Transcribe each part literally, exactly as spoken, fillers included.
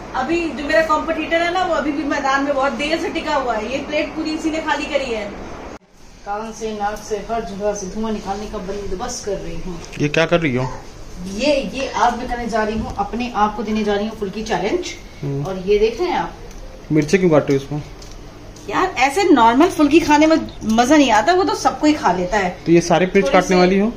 अभी जो मेरा कॉम्पिटिटर है ना वो अभी भी मैदान में बहुत देर से टिका हुआ है। ये प्लेट पूरी इसी ने खाली करी है। कान से नाक से हर जगह से धुआं निकालने का बंदोबस्त कर रही हूँ। ये क्या कर रही हो? ये ये आज मैं करने जा रही हूँ, अपने आप को देने जा रही हूँ फुल्की चैलेंज। और ये देख रहे हैं आप, मिर्ची क्यों काट रहे हो इसमें? यार ऐसे नॉर्मल फुल्की खाने में मजा नहीं आता, वो तो सबको ही खा लेता है। तो ये सारे मिर्च काटने वाली हो?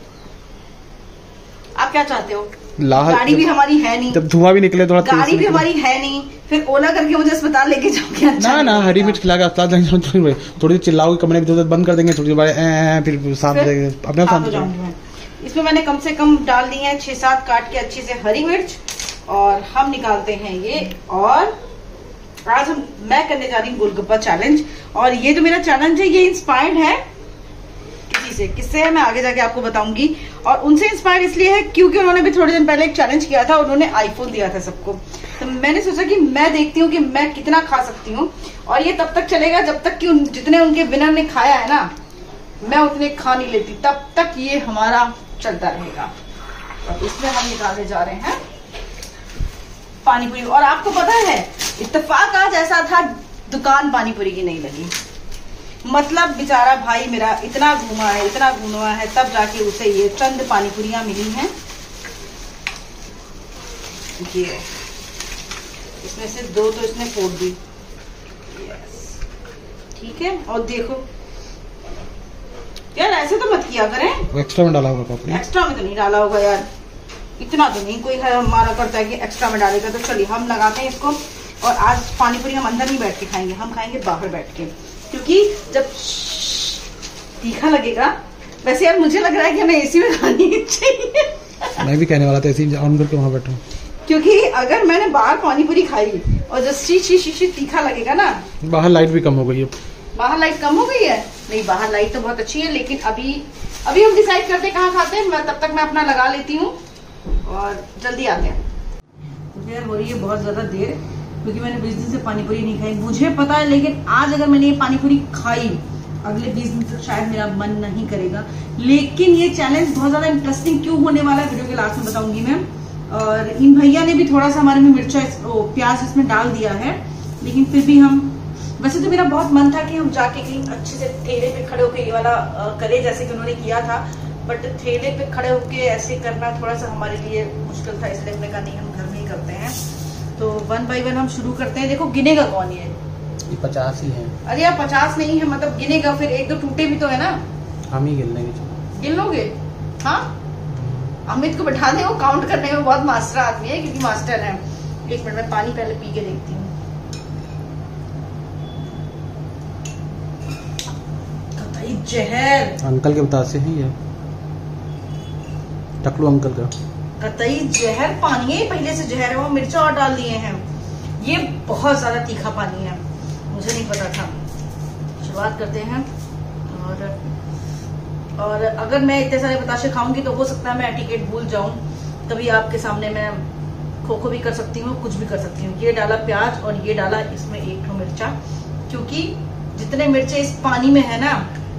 आप क्या चाहते हो? गाड़ी भी हमारी है नहीं, जब धुआं भी निकले थोड़ा, गाड़ी भी हमारी है नहीं, फिर ओला करके मुझे अस्पताल लेके जाओगे? अच्छा ना ना, हरी मिर्च खिला के अस्पताल जाएंगे, थोड़ी चिल्लाओगे, कमरे की बंद कर देंगे, थोड़ी देर फिर साफ अपने साथ। इसमें मैंने कम से कम डाल दी है छह सात काट के अच्छी से हरी मिर्च। और हम निकालते हैं ये, और आज हम मैं करने जा रही हूँ गोलगप्पा चैलेंज। और ये जो मेरा चैलेंज है ये इंस्पायर्ड है किसी से, किससे है मैं आगे जाके आपको बताऊंगी। और उनसे इंस्पायर्ड इसलिए है क्योंकि उन्होंने भी थोड़े दिन पहले एक चैलेंज किया था, उन्होंने आईफोन दिया था सबको। तो मैंने सोचा कि मैं देखती हूँ कि मैं कितना खा सकती हूँ। और ये तब तक चलेगा जब तक कि उन, जितने उनके विनर ने खाया है ना, मैं उतने खा नहीं लेती, तब तक ये हमारा चलता रहेगा। और इसमें हम निकालने जा रहे हैं पानी पूरी। और आपको पता है इत्तेफाक आज ऐसा था, दुकान पानी पूरी की नहीं लगी। मतलब बेचारा भाई मेरा इतना घूमा है, इतना घूमा है, तब जाके उसे ये चंद पानी पूरियां मिली हैं। ये इसमें से दो तो इसने फोड़ दी। यस, ठीक है। और देखो यार, ऐसे तो मत किया करें। एक्स्ट्रा में डाला होगा आपने? एक्स्ट्रा में तो नहीं डाला होगा यार, इतना तो नहीं कोई है हमारा करता है कि एक्स्ट्रा में डालेगा। तो चलिए हम लगाते हैं इसको। और आज पानी पूरी हम अंदर नहीं बैठ के खाएंगे, हम खाएंगे बाहर बैठ के, क्योंकि जब तीखा लगेगा। वैसे यार मुझे लग रहा है कि हमें एसी में खानी चाहिए। मैं भी कहने वाला था एसी ऑन करके वहां बैठूं, क्योंकि अगर मैंने बाहर पानी पूरी खाई और जब शी शी शी तीखा लगेगा ना। बाहर लाइट भी कम हो गई है। बाहर लाइट कम हो गई है? नहीं, बाहर लाइट तो बहुत अच्छी है, लेकिन अभी अभी हम डिसाइड करते हैं कहाँ खाते हैं। मैं तब तक मैं अपना लगा लेती हूँ और जल्दी आते हैं। मुझे हो रही है बहुत ज्यादा देर, क्योंकि मैंने बीस दिन से पानी पूरी नहीं खाई, मुझे पता है। लेकिन आज अगर मैंने ये पानी पूरी खाई, अगले बीस दिन तक शायद मेरा मन नहीं करेगा। लेकिन ये चैलेंज बहुत ज्यादा इंटरेस्टिंग क्यों होने वाला है, वीडियो के लास्ट में बताऊंगी मैं। और इन भैया ने भी थोड़ा सा हमारे में मिर्चा प्याज इसमें डाल दिया है, लेकिन फिर भी हम, वैसे तो मेरा बहुत मन था कि हम जाके कहीं अच्छे से ठेले पे खड़े होकर ये वाला करे जैसे कि उन्होंने किया था, बट ठेले पे खड़े होके ऐसे करना थोड़ा सा हमारे लिए मुश्किल था, इसलिए हमने कहा नहीं हम घर में ही करते हैं। तो वन बाय वन हम शुरू करते हैं। देखो गिनेगा कौन? ये ये पचास ही है। अरे यार पचास नहीं है, मतलब गिनेगा, फिर एक दो टूटे भी तो है ना। हम ही गिन लेंगे। गिन लोगे? हाँ, अमित को बैठा दे, वो काउंट करने में बहुत मास्टर आदमी है, क्योंकि मास्टर है। एक मिनट में पानी पहले पी के देखती हूँ। कतई जहर। अंकल के बतासे ही है, टकलू अंकल का। कतई जहर पानी है, पहले से जहर है, वो मिर्चा और डाल दिए हैं। ये बहुत ज्यादा तीखा पानी है, मुझे नहीं पता था। शुरुआत करते हैं। और और अगर मैं इतने सारे बताशे खाऊंगी तो हो सकता है मैं एटिकेट भूल जाऊं, तभी आपके सामने मैं खो खो भी कर सकती हूँ, कुछ भी कर सकती हूँ। ये डाला प्याज और ये डाला इसमें एक ठो मिर्चा, क्योंकि जितने मिर्चे इस पानी में है ना,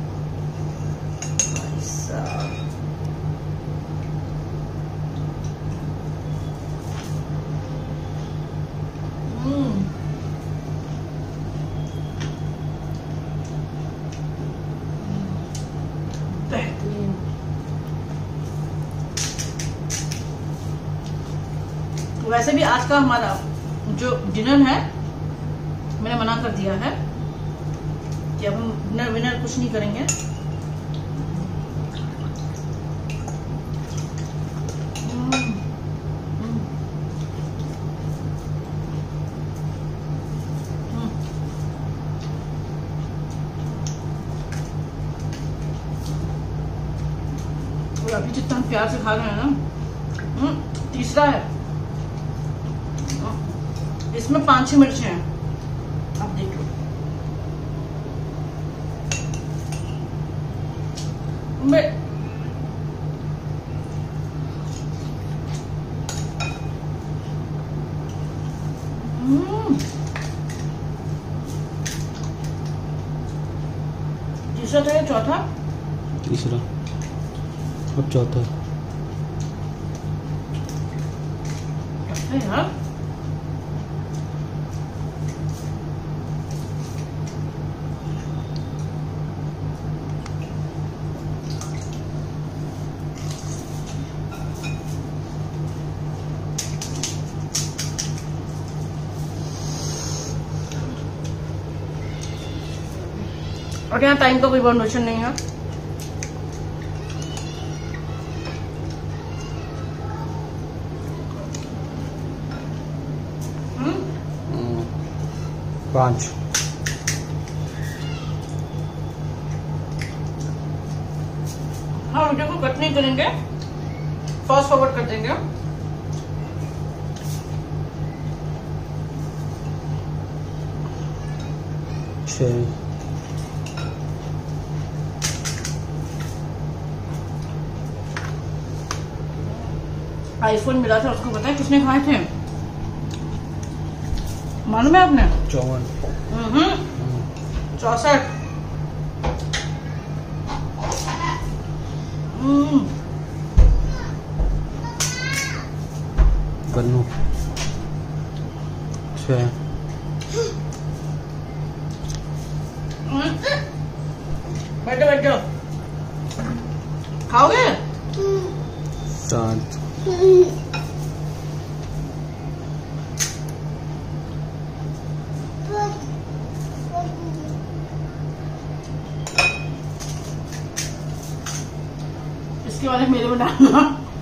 बेहतरीन। वैसे भी आज का हमारा जो डिनर है, मैंने मना कर दिया है कि अब हम डिनर विनर कुछ नहीं करेंगे। और अभी जितना हम प्यार से खा रहे हैं ना, तीसरा है, इसमें पांच छह मिर्च हैं। अब देखो, मैं तीसरा था या चौथा? तीसरा, अब चौथा है यार। और यहाँ टाइम का कोई बाउंडेशन नहीं है। पांच हाँ, वीडियो को कट नहीं करेंगे, फास्ट फॉरवर्ड कर देंगे। छः आईफोन मिला था उसको, पता है किसने खाए थे? मालूम है आपने? चौवन चौसठ। गन्नू छः बैठो बैठो, खाओगे? सात इसके वाले मेरे में डालना।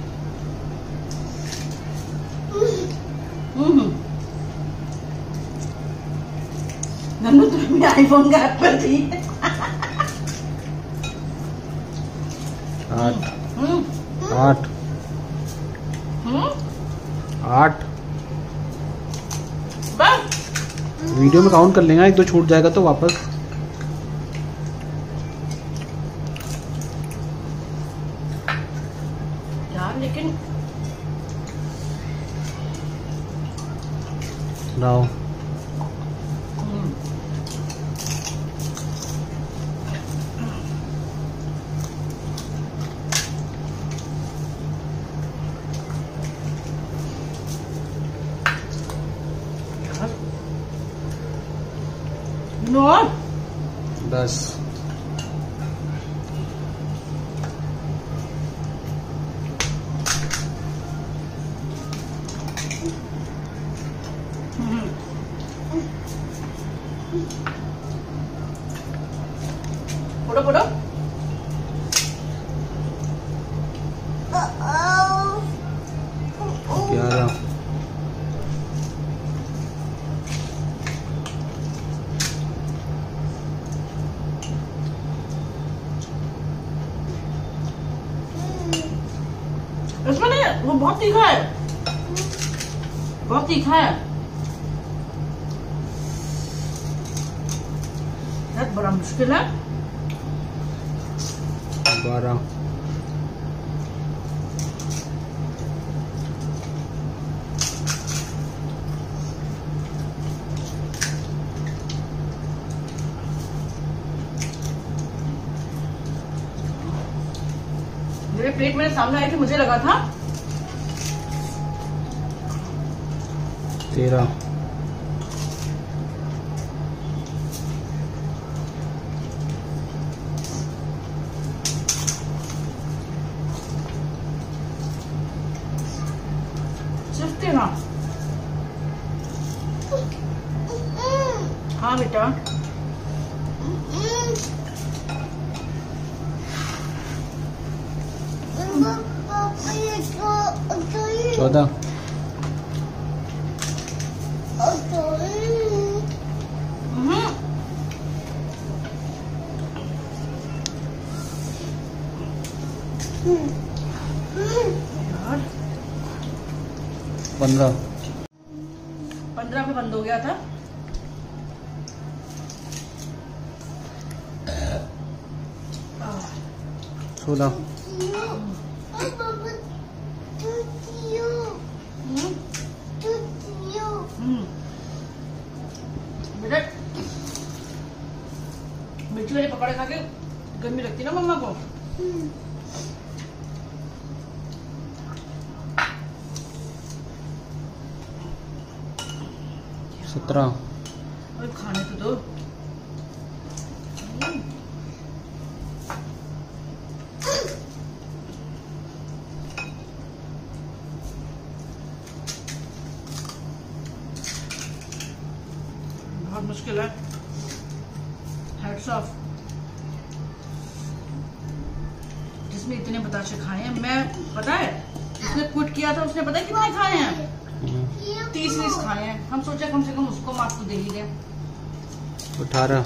नन्नू तुम्हें आईफोन का एप्पल थी। आठ आठ आठ बस वीडियो में काउंट कर लेंगे, एक दो छूट जाएगा तो वापस। यार लेकिन लाओ नौ दस फोटो फोटो ग्यारह इसमें नहीं, वो बहुत तीखा है, बहुत तीखा है यार, बड़ा मुश्किल है। बारह मेरे प्लेट मेरे सामने आई थी, मुझे लगा था। तेरह सिर्फ तेरह। हाँ बेटा, चौदह यार पंद्रह पंद्रह में बंद हो गया था। सोलह बेटा मिर्ची वाले पकौड़े खा के गर्मी लगती ना मम्मा को। सत्रह और खाने तो दो। बहुत मुश्किल है, हैट्स ऑफ। इसने इतने बताशे खाए हैं। मैं पता है उसने क्विट किया था, उसने पता है कितने खाए हैं? तीस बीस खाए हैं। हम सोचे कम से कम उसको मार्क्स तो दे ही दें। अठारह।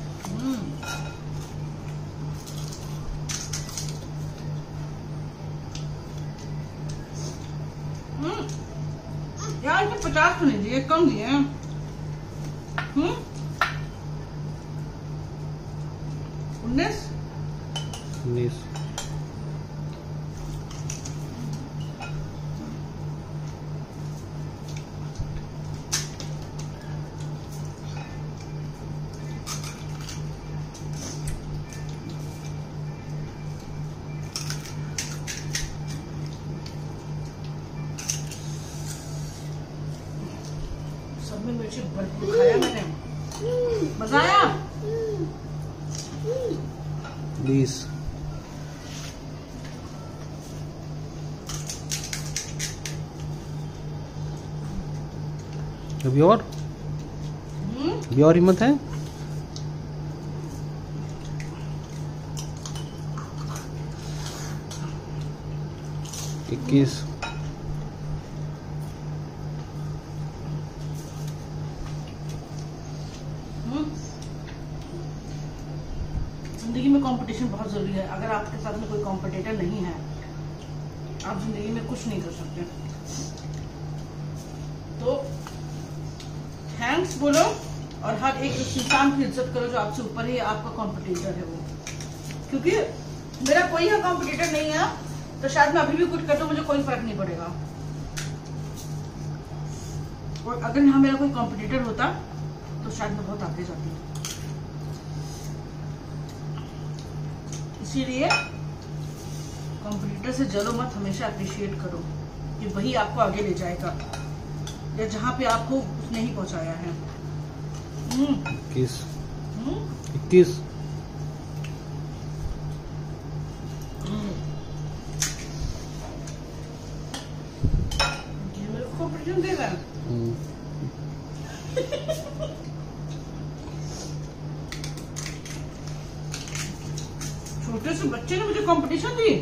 यार इसे पचास तो नहीं दिए, कम दिए हैं। हम्म उन्नीस उन्नीस। सब में मिर्ची भरपूर खाया मैंने, मजा आया। बीस। अभी और अभी और हिम्मत है। इक्कीस। जिंदगी में कंपटीशन बहुत जरूरी है। अगर आपके साथ में कोई कॉम्पिटिटर नहीं है, आप जिंदगी में कुछ नहीं कर सकते। तो थैंक्स बोलो और हर एक इंसान की इज्जत करो जो आपसे ऊपर है, आपका कॉम्पिटिटर है वो। क्योंकि मेरा कोई है कॉम्पिटिटर नहीं है तो शायद मैं अभी भी कुछ कर दूं, मुझे कोई फर्क नहीं पड़ेगा। और अगर यहाँ मेरा कोई कॉम्पिटिटर होता तो शायद मैं बहुत आगे जाती। इसीलिए कॉम्पिटिटर से जलो मत, हमेशा अप्रिशिएट करो कि वही आपको आगे ले जाएगा या जहाँ पे आपको उसने ही पहुंचाया है। इक्कीस। इक्कीस। ये मेरे को कॉम्पिटिशन दे रहा है। छोटे से बच्चे ने मुझे कंपटीशन दी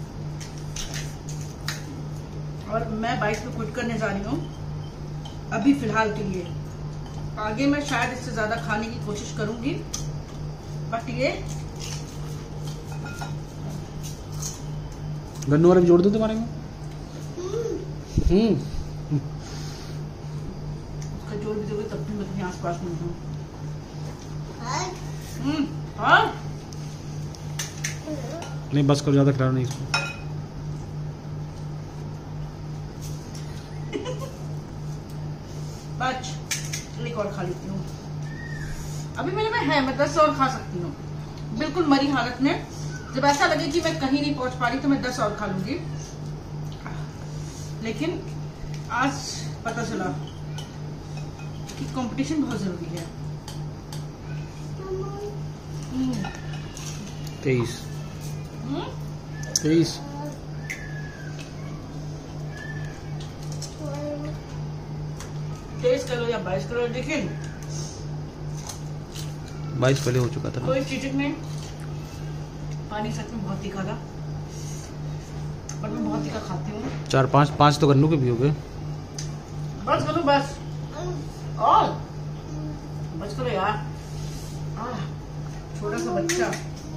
और मैं बाइक पे क्विट करने जा रही हूँ अभी फिलहाल के लिए। आगे मैं शायद इससे ज्यादा खाने की कोशिश करूंगी, बट ये गन्नू वाले भी जोड़ दो तुम्हारे में। हम्म उसका जोड़ भी दोगे तब भी मैं कहीं आस पास नहीं हूँ। हम्म हाँ नहीं, बस करो, ज्यादा खिलाओ नहीं इसको। बच एक और खा लेती हूँ। अभी मेरे में है, मैं दस और खा सकती हूँ बिल्कुल मरी हालत में। जब ऐसा लगे कि मैं कहीं नहीं पहुंच पा रही तो मैं दस और खा लूंगी। लेकिन आज पता चला कि कंपटीशन बहुत जरूरी है। तेईस। तेईस। तेईस करो या बाईस करो, लेकिन बाईस पहले हो चुका था ना। कोई चीटिंग नहीं। पानी सच में बहुत तीखा था और मैं बहुत तीखा खाती हूँ। चार पाँच पाँच तो गन्नू के भी हो गए। बस करो बस, और बस करो यार। छोटा सा बच्चा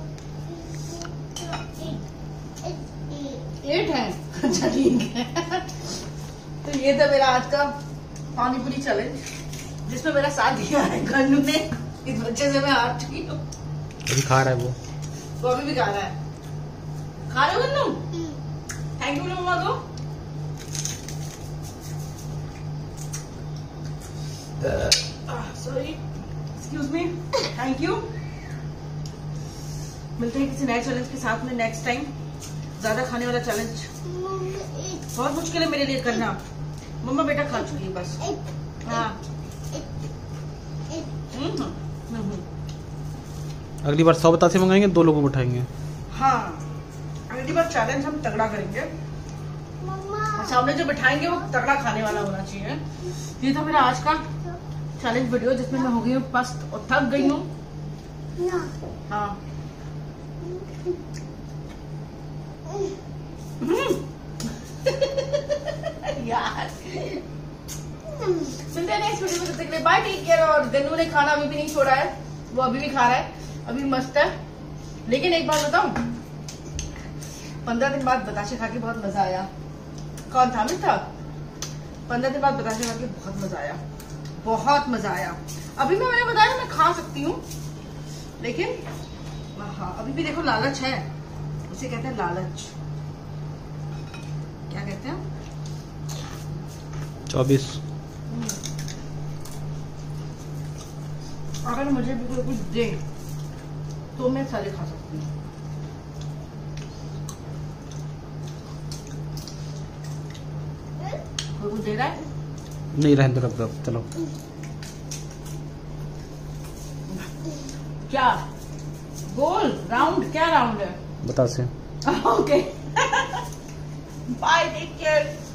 एट है। अच्छा ठीक है। तो ये था मेरा आज का पानी पूरी चैलेंज जिसमें मेरा साथ दिया है गन्नू ने। इस बच्चे से मैं हार चुकी हूँ। अभी खा रहा है वो वो अभी भी खा रहा है। खा रहे हो गन्नू? थैंक यू मम्मा को। Sorry, excuse me, thank you. मिलते हैं किसी नए चैलेंज के साथ में नेक्स्ट टाइम। ज्यादा खाने वाला चैलेंज बहुत मुश्किल है मेरे लिए करना। मम्मा बेटा खा चुकी है बस। हाँ अगली बार सौ बतासे मंगाएंगे, दो लोगों को बैठाएंगे। हाँ अगली बार चैलेंज हम तगड़ा करेंगे। सामने जो बैठाएंगे वो तगड़ा खाने वाला होना चाहिए। ये था मेरा आज का चैलेंज वीडियो जिसमें मैं हो गई हूँ पस्त और थक गई हूँ। हाँ यार सुनते नहीं इस वीडियो में, तब तक के लिए बाय, टेक केयर। और गन्नू ने खाना अभी भी नहीं छोड़ा है, वो अभी भी खा रहा है, अभी मस्त है। लेकिन एक बात बताऊं, पंद्रह दिन बाद बताशे खा के बहुत मजा आया। कौन था? मिल था। पंद्रह दिन बाद बताशे खा के बहुत मजा आया, बहुत मजा आया। अभी मैं मैंने बताया मैं खा सकती हूँ, लेकिन हाँ अभी भी देखो लालच है, उसे कहते हैं लालच। क्या कहते हैं? चौबीस। अगर मुझे भी कोई कुछ दे तो मैं सारे खा सकती हूँ। कोई कुछ दे रहा है? नहीं रहने दो, रख चलो। क्या गोल राउंड? क्या राउंड है? बता से। Okay bye, take care.